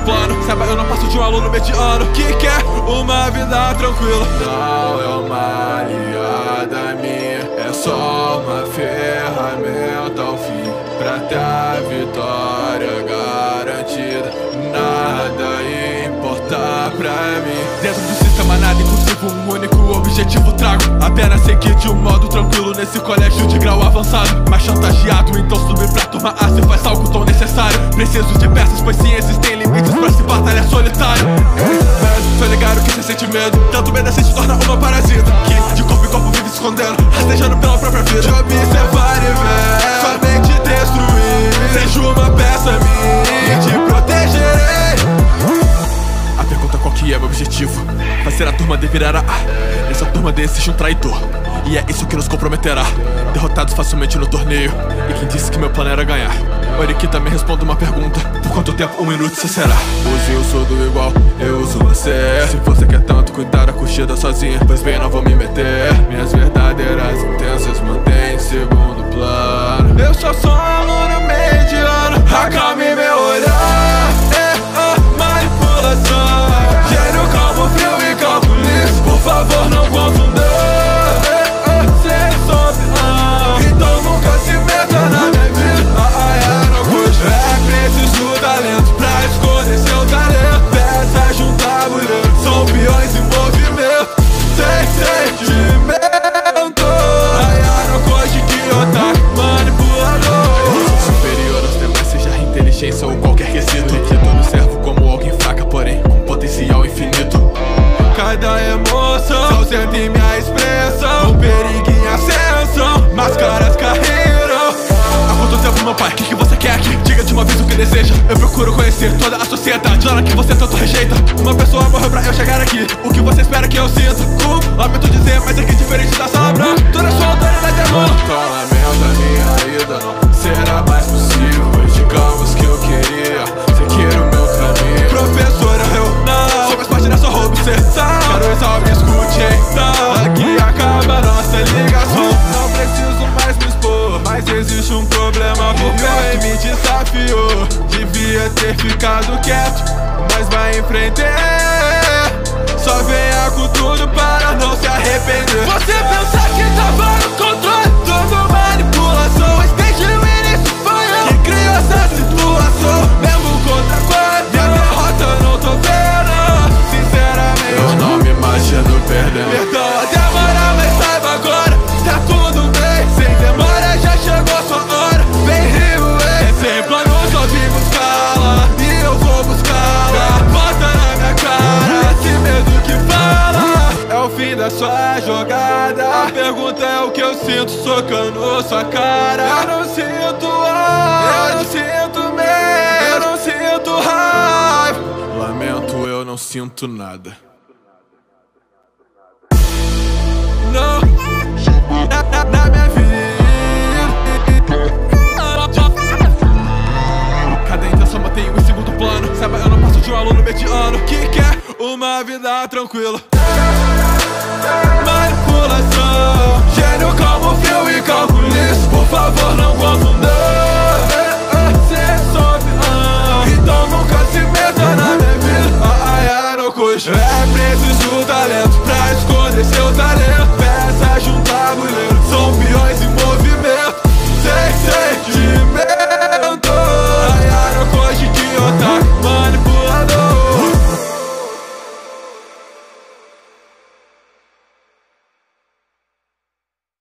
plano. Saiba, eu não passo de um aluno mediano que quer uma vida tranquila. Não é uma aliada minha, é só uma ferramenta ao fim, pra ter a vitória garantida. Nada importa pra mim. Dentro do sistema nada impossível, um único objetivo trago. Apenas seguir de um modo tranquilo nesse colégio de grau avançado. Mas chantageado, então subir pra turma A se faz algo tão necessário. Preciso de peças, pois sim existem limites pra se batalhar solitário. Mas tô ligado que cê sente medo, tanto medo assim se torna uma parasita que de corpo em corpo vive se escondendo, rastejando pela própria vida. Te observar e ver, somente destruir. Seja uma peça minha, te protegerei. A pergunta qual que é meu objetivo? Fazer a turma de virar a A. Nessa turma existe um traidor, e é isso que nos comprometerá. Derrotados facilmente no torneio, e quem disse que meu plano era ganhar? Oriquita me responde uma pergunta: por quanto tempo? 1 minuto cê será? Hoje eu sou do igual, eu uso você. Se você quer tanto cuidar da curtida sozinha, pois bem, não vou me meter. Minhas verdadeiras intenções mantém em segundo plano. Eu só sou um aluno mediano. Acalme meu olhar, é a manipulação. Gênio calmo, frio e calculista. Por favor, não confunda. Então nunca se meta na minha vida. Não custa. É preciso talento pra esconder seu talento. Peça juntar mulher, são peões em movimento. Sem sentimento. Não coge que otaku manipulador. Superior aos demais, seja inteligência ou qualquer quesito. Eu observo como alguém fraca, porém com potencial infinito. Cada emoção se ausenta em minha expressão. O perigo em ascensão, máscaras caíram. Há quanto tempo, meu pai? O que você quer aqui? Diga de uma vez o que deseja. Eu procuro conhecer toda a sociedade, lá que você tanto rejeita. Uma pessoa morreu pra eu chegar aqui. O que você espera que eu sinta? Lamento dizer, mas aqui diferente da sala branca. Toda sua autoridade é nula. Com lamento a minha ida não será mais possível. Pois digamos que eu queria seguir o meu caminho. Professora, eu não sou mais parte da sua obsessão. Quero exalar, me escute então. Aqui acaba nossa ligação. Não preciso mais me expor, mas existe um problema por perto. Me desafiou, devia ter ficado quieto, mas vai em frente. Só venha com tudo para não se arrepender. Você pensa que tava no controle, Tudo manipulação, mas desde o início foi eu que criou essa situação. Mesmo contra quatro, minha derrota não tô vendo. Sinceramente, eu não me imagino perdendo. perdão a demora, mas saiba agora, Tá tudo bem, sem demora já chegou sua hora. Vem Rio, é sem plano, só vim buscá-la. e eu vou buscá-la. Bota na minha cara, Esse medo que fala é o fim da sua jogada. a pergunta é o que eu sinto socando sua cara. Eu não sinto ódio, eu não sinto medo, eu não sinto raiva. Lamento, eu não sinto nada. Não, na minha vida. Cadê só matei em segundo plano. Saiba, eu não passo de um aluno mediano que quer uma vida tranquila. Manipulação, gênio calmo, frio e calculista. Por favor, não confunda.